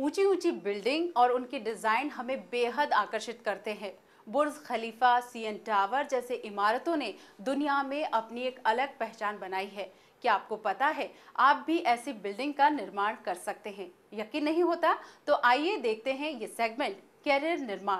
ऊंची ऊंची बिल्डिंग और उनके डिजाइन हमें बेहद आकर्षित करते हैं। बुर्ज खलीफा, सीएन टावर जैसे इमारतों ने दुनिया में अपनी एक अलग पहचान बनाई है। क्या आपको पता है आप भी ऐसी बिल्डिंग का निर्माण कर सकते हैं? यकीन नहीं होता तो आइए देखते हैं ये सेगमेंट कैरियर निर्माण।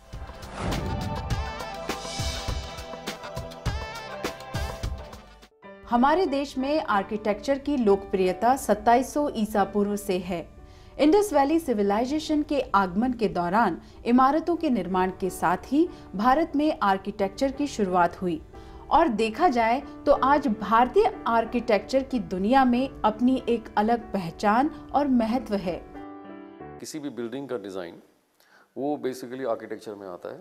हमारे देश में आर्किटेक्चर की लोकप्रियता 2700 ईसा पूर्व से है। इंडस वैली सिविलाइजेशन के आगमन के दौरान इमारतों के निर्माण के साथ ही भारत में आर्किटेक्चर की शुरुआत हुई और देखा जाए तो आज भारतीय आर्किटेक्चर की दुनिया में अपनी एक अलग पहचान और महत्व है। किसी भी बिल्डिंग का डिज़ाइन वो बेसिकली आर्किटेक्चर में आता है।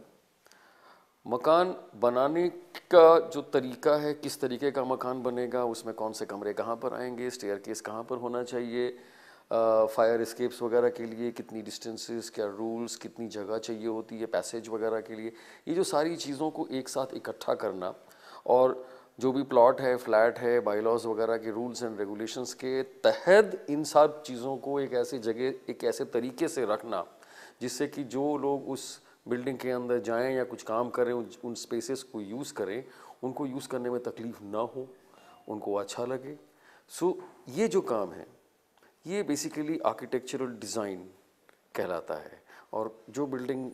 मकान बनाने का जो तरीका है, किस तरीके का मकान बनेगा, उसमें कौन से कमरे कहाँ पर आएंगे, स्टेयरकेस कहाँ पर होना चाहिए, फायर एस्केप्स वगैरह के लिए कितनी डिस्टेंसेस, क्या रूल्स, कितनी जगह चाहिए होती है पैसेज वगैरह के लिए, ये जो सारी चीज़ों को एक साथ इकट्ठा करना और जो भी प्लॉट है, फ्लैट है, बाईलॉज वगैरह के रूल्स एंड रेगुलेशंस के तहत इन सब चीज़ों को एक ऐसी जगह, एक ऐसे तरीके से रखना जिससे कि जो लोग उस बिल्डिंग के अंदर जाएं या कुछ काम करें, उन स्पेसेस को यूज़ करें, उनको यूज़ करने में तकलीफ़ ना हो, उनको अच्छा लगे। सो ये जो काम है ये बेसिकली आर्किटेक्चरल डिज़ाइन कहलाता है और जो बिल्डिंग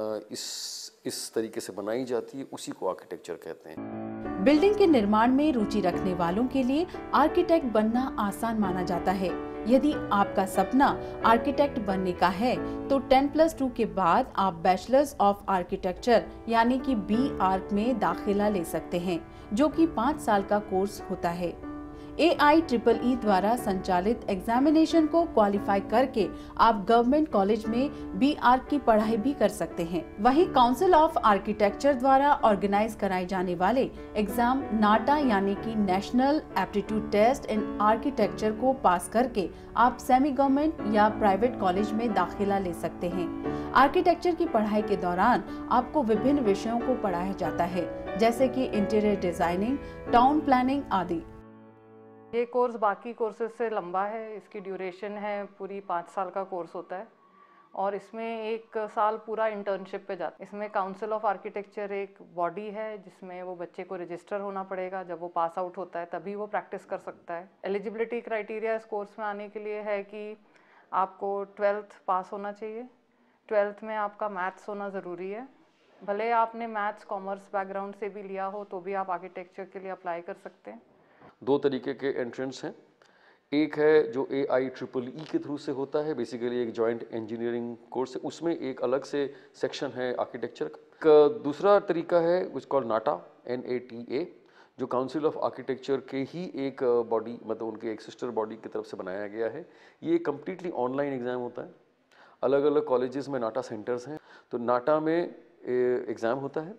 इस तरीके से बनाई जाती है उसी को आर्किटेक्चर कहते हैं। बिल्डिंग के निर्माण में रुचि रखने वालों के लिए आर्किटेक्ट बनना आसान माना जाता है। यदि आपका सपना आर्किटेक्ट बनने का है तो 10+2 के बाद आप बैचलर्स ऑफ आर्किटेक्चर यानी कि B.Arch में दाखिला ले सकते हैं, जो कि 5 साल का कोर्स होता है। AIEEE द्वारा संचालित एग्जामिनेशन को क्वालिफाई करके आप गवर्नमेंट कॉलेज में B.Arch की पढ़ाई भी कर सकते हैं। वहीं काउंसिल ऑफ आर्किटेक्चर द्वारा ऑर्गेनाइज कराए जाने वाले एग्जाम नाटा यानी कि national aptitude test in architecture को पास करके आप सेमी गवर्नमेंट या प्राइवेट कॉलेज में दाखिला ले सकते हैं। आर्किटेक्चर की पढ़ाई के दौरान आपको विभिन्न विषयों को पढ़ाया जाता है, जैसे कि इंटीरियर डिजाइनिंग, टाउन प्लानिंग आदि। ये कोर्स बाकी कोर्सेज से लंबा है। इसकी ड्यूरेशन है पूरी 5 साल का कोर्स होता है और इसमें 1 साल पूरा इंटर्नशिप पे जाता है। इसमें काउंसिल ऑफ आर्किटेक्चर एक बॉडी है जिसमें वो बच्चे को रजिस्टर होना पड़ेगा। जब वो पास आउट होता है तभी वो प्रैक्टिस कर सकता है। एलिजिबिलिटी क्राइटेरिया इस कोर्स में आने के लिए है कि आपको 12th पास होना चाहिए। 12th में आपका मैथ्स होना ज़रूरी है। भले आपने मैथ्स कॉमर्स बैकग्राउंड से भी लिया हो तो भी आप आर्किटेक्चर के लिए अप्लाई कर सकते हैं। 2 तरीके के एंट्रेंस हैं। एक है जो AIEEE के थ्रू से होता है, बेसिकली एक जॉइंट इंजीनियरिंग कोर्स है, उसमें एक अलग से सेक्शन है आर्किटेक्चर का। दूसरा तरीका है विच कॉल्ड नाटा, NATA, जो काउंसिल ऑफ आर्किटेक्चर के ही एक बॉडी, मतलब उनके एक सिस्टर बॉडी की तरफ से बनाया गया है। ये कम्प्लीटली ऑनलाइन एग्ज़ाम होता है। अलग अलग कॉलेजेस में नाटा सेंटर्स हैं, तो नाटा में एग्ज़ाम होता है,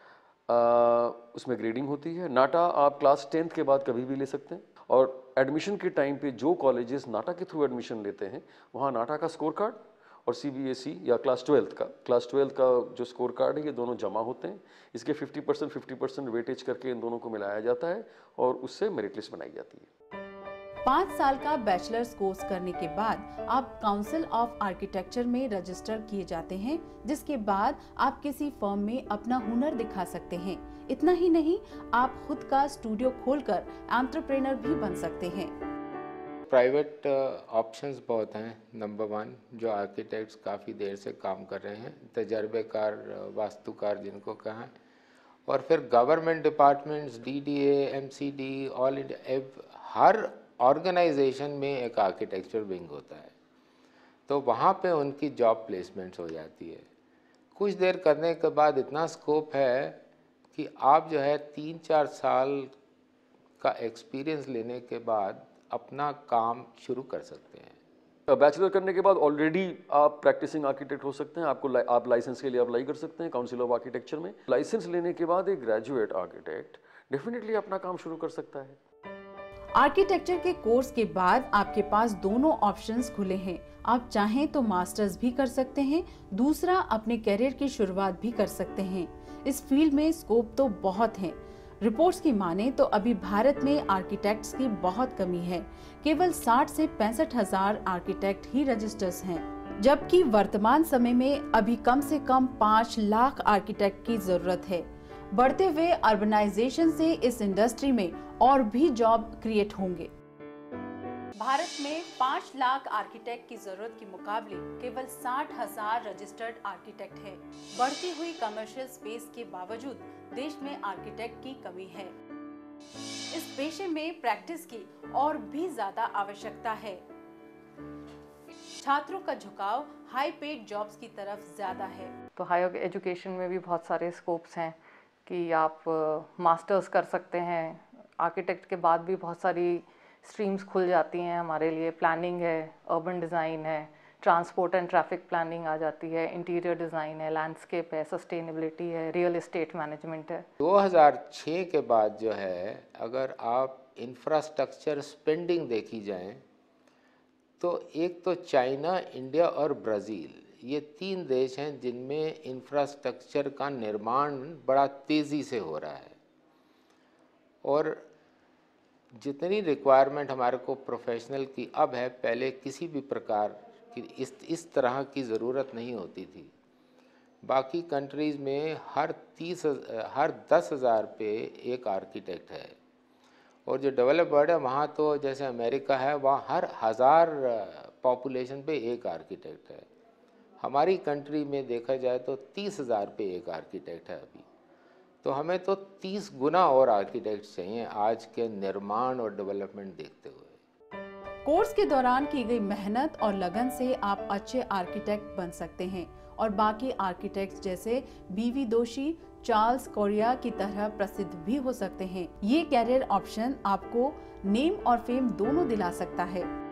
उसमें ग्रेडिंग होती है। नाटा आप क्लास 10th के बाद कभी भी ले सकते हैं और एडमिशन के टाइम पे जो कॉलेजेस नाटा के थ्रू एडमिशन लेते हैं वहाँ नाटा का स्कोर कार्ड और CBSE या क्लास 12th का जो स्कोर कार्ड है, ये दोनों जमा होते हैं। इसके 50% वेटेज करके इन दोनों को मिलाया जाता है और उससे मेरिट लिस्ट बनाई जाती है। 5 साल का बैचलर्स कोर्स करने के बाद आप काउंसिल ऑफ आर्किटेक्चर में रजिस्टर किए जाते हैं, जिसके बाद आप किसी फर्म में अपना हुनर दिखा सकते हैं। इतना ही नहीं, आप खुद का स्टूडियो खोलकर एंटरप्रेन्योर भी बन सकते हैं। प्राइवेट ऑप्शंस बहुत हैं। नंबर 1 जो आर्किटेक्ट्स काफ़ी देर से काम कर रहे हैं, तजर्बेकार वास्तुकार जिनको कहें, और फिर government departments, DDA, MCD, all India, हर ऑर्गेनाइजेशन में एक आर्किटेक्चर विंग होता है, तो वहाँ पे उनकी जॉब प्लेसमेंट्स हो जाती है। कुछ देर करने के बाद इतना स्कोप है कि आप जो है 3-4 साल का एक्सपीरियंस लेने के बाद अपना काम शुरू कर सकते हैं। बैचलर करने के बाद ऑलरेडी आप प्रैक्टिसिंग आर्किटेक्ट हो सकते हैं। आप लाइसेंस के लिए अप्लाई कर सकते हैं काउंसिल ऑफ आर्किटेक्चर में। लाइसेंस लेने के बाद एक ग्रेजुएट आर्किटेक्ट डेफिनेटली अपना काम शुरू कर सकता है। आर्किटेक्चर के कोर्स के बाद आपके पास दोनों ऑप्शंस खुले हैं। आप चाहें तो मास्टर्स भी कर सकते हैं, दूसरा अपने करियर की शुरुआत भी कर सकते हैं। इस फील्ड में स्कोप तो बहुत है। रिपोर्ट्स की माने तो अभी भारत में आर्किटेक्ट्स की बहुत कमी है। केवल 60 से 65 हजार आर्किटेक्ट ही रजिस्टर्स हैं। जबकि वर्तमान समय में अभी कम से कम 5 लाख आर्किटेक्ट की जरूरत है। बढ़ते हुए अर्बनाइजेशन से इस इंडस्ट्री में और भी जॉब क्रिएट होंगे। भारत में 5 लाख आर्किटेक्ट की जरूरत के मुकाबले केवल 60,000 रजिस्टर्ड आर्किटेक्ट है। बढ़ती हुई कमर्शियल स्पेस के बावजूद देश में आर्किटेक्ट की कमी है। इस पेशे में प्रैक्टिस की और भी ज्यादा आवश्यकता है। छात्रों का झुकाव हाई पेड जॉब्स की तरफ ज्यादा है। तो हायर एजुकेशन में भी बहुत सारे स्कोप्स हैं कि आप मास्टर्स कर सकते हैं। आर्किटेक्ट के बाद भी बहुत सारी स्ट्रीम्स खुल जाती हैं हमारे लिए। प्लानिंग है, अर्बन डिज़ाइन है, ट्रांसपोर्ट एंड ट्रैफिक प्लानिंग आ जाती है, इंटीरियर डिज़ाइन है, लैंडस्केप है, सस्टेनेबिलिटी है, रियल एस्टेट मैनेजमेंट है। 2006 के बाद जो है, अगर आप इंफ्रास्ट्रक्चर स्पेंडिंग देखी जाए तो एक तो चाइना, इंडिया और ब्राज़ील, ये 3 देश हैं जिनमें इंफ्रास्ट्रक्चर का निर्माण बड़ा तेज़ी से हो रहा है। और जितनी रिक्वायरमेंट हमारे को प्रोफेशनल की अब है, पहले किसी भी प्रकार की इस तरह की ज़रूरत नहीं होती थी। बाकी कंट्रीज़ में हर 10,000 पे एक आर्किटेक्ट है, और जो डेवलप वर्ल्ड है वहाँ तो जैसे अमेरिका है, वहाँ हर 1000 पॉपुलेशन पे एक आर्किटेक्ट है। हमारी कंट्री में देखा जाए तो 30,000 पे एक आर्किटेक्ट है अभी। तो हमें तो 30 गुना और आर्किटेक्ट चाहिए आज के निर्माण और डेवलपमेंट देखते हुए। कोर्स के दौरान की गई मेहनत और लगन से आप अच्छे आर्किटेक्ट बन सकते हैं और बाकी आर्किटेक्ट्स जैसे बीवी दोषी, चार्ल्स कोरिया की तरह प्रसिद्ध भी हो सकते हैं। ये कैरियर ऑप्शन आपको नेम और फेम दोनों दिला सकता है।